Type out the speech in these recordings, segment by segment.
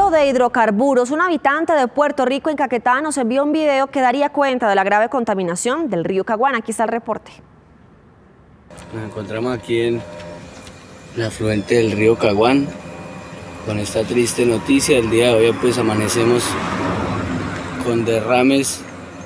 Hablando de hidrocarburos, un habitante de Puerto Rico, en Caquetá, nos envió un video que daría cuenta de la grave contaminación del río Caguán. Aquí está el reporte. Nos encontramos aquí en el afluente del río Caguán con esta triste noticia. El día de hoy pues amanecemos con derrames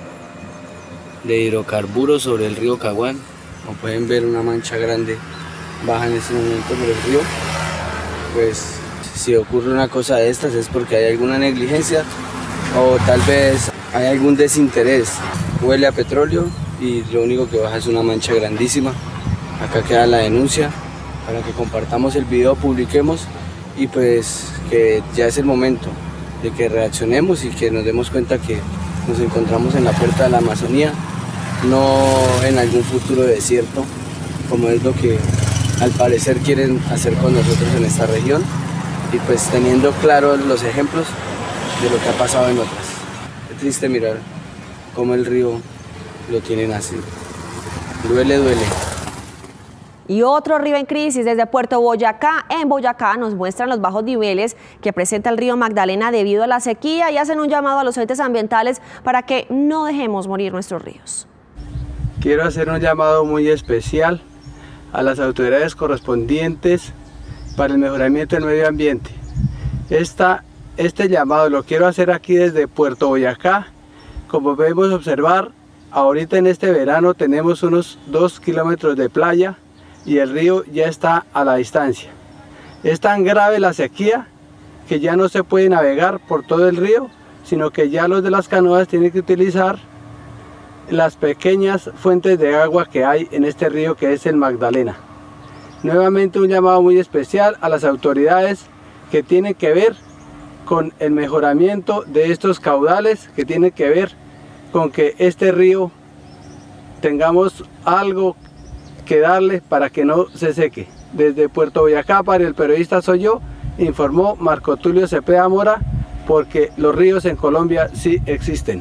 de hidrocarburos sobre el río Caguán. Como pueden ver, una mancha grande baja en este momento por el río. Pues si ocurre una cosa de estas es porque hay alguna negligencia o tal vez hay algún desinterés. Huele a petróleo y lo único que baja es una mancha grandísima. Acá queda la denuncia para que compartamos el video, publiquemos y pues que ya es el momento de que reaccionemos y que nos demos cuenta que nos encontramos en la puerta de la Amazonía, no en algún futuro desierto, como es lo que al parecer quieren hacer con nosotros en esta región, y pues teniendo claros los ejemplos de lo que ha pasado en otras. Es triste mirar cómo el río lo tienen así. Duele, duele. Y otro río en crisis desde Puerto Boyacá. En Boyacá nos muestran los bajos niveles que presenta el río Magdalena debido a la sequía y hacen un llamado a los entes ambientales para que no dejemos morir nuestros ríos. Quiero hacer un llamado muy especial a las autoridades correspondientes para el mejoramiento del medio ambiente. Este llamado lo quiero hacer aquí desde Puerto Boyacá. Como podemos observar, ahorita en este verano tenemos unos 2 kilómetros de playa y el río ya está a la distancia. Es tan grave la sequía que ya no se puede navegar por todo el río, sino que ya los de las canoas tienen que utilizar las pequeñas fuentes de agua que hay en este río, que es el Magdalena. Nuevamente un llamado muy especial a las autoridades que tienen que ver con el mejoramiento de estos caudales, que tienen que ver con que este río tengamos algo que darle para que no se seque. Desde Puerto Boyacá, para el periodista Soy Yo, informó Marco Tulio Cepeda Mora, porque los ríos en Colombia sí existen.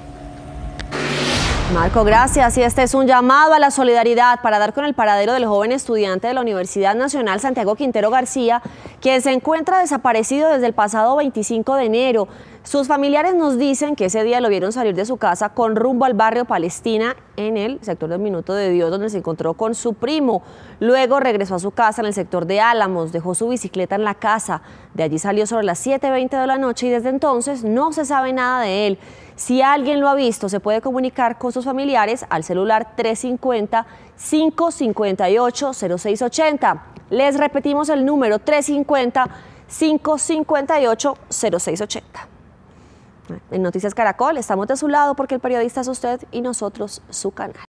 Marco, gracias. Y este es un llamado a la solidaridad para dar con el paradero del joven estudiante de la Universidad Nacional Santiago Quintero García, quien se encuentra desaparecido desde el pasado 25 de enero. Sus familiares nos dicen que ese día lo vieron salir de su casa con rumbo al barrio Palestina, en el sector del Minuto de Dios, donde se encontró con su primo. Luego regresó a su casa en el sector de Álamos, dejó su bicicleta en la casa. De allí salió sobre las 7:20 de la noche y desde entonces no se sabe nada de él. Si alguien lo ha visto, se puede comunicar con sus familiares al celular 350-558-0680. Les repetimos el número 350-558-0680. En Noticias Caracol estamos de su lado porque el periodista es usted y nosotros su canal.